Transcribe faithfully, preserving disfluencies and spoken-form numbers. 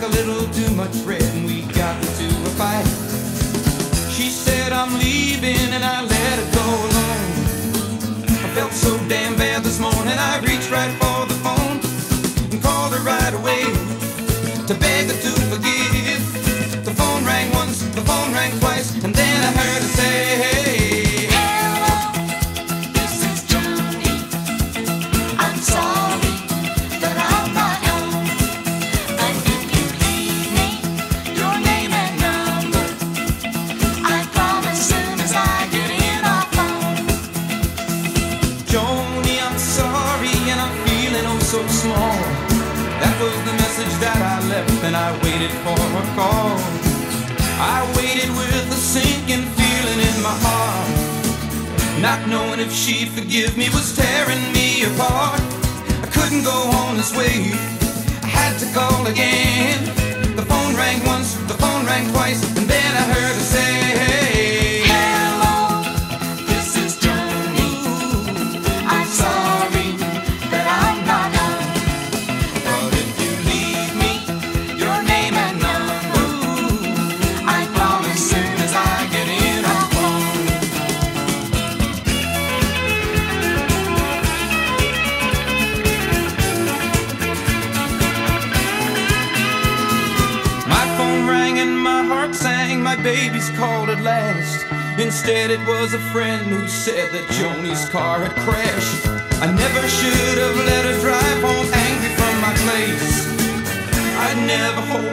like a little too much red, and we got into a fight. She said I'm leaving, and I let her go alone. I felt so damn bad this morning, I reached right for the phone and called her right away to beg her to forgive. The phone rang once, the phone rang twice, and then I heard her say, hey, hello, this is Johnny. I'm sorry that I'm not home, but if you leave me your name and number, I promise soon as I get in our phone. Joni, I'm sorry, and I'm feeling oh so small. That was the message that I left, and I waited for her call. I waited with a sinking feeling in my heart, not knowing if she'd forgive me was tearing me apart. I couldn't go on this way, I had to call again. The phone rang once, the phone rang twice, and then I heard her say, hey, Hello, this is Johnny. I'm sorry that I'm not home, but if you leave me your name and number, I promise soon as I get in our phone. my phone rang and my heart sang, my baby's called at last. Instead it was a friend who said that Joni's car had crashed. I never should have let her drive home angry from my place. I'd never hold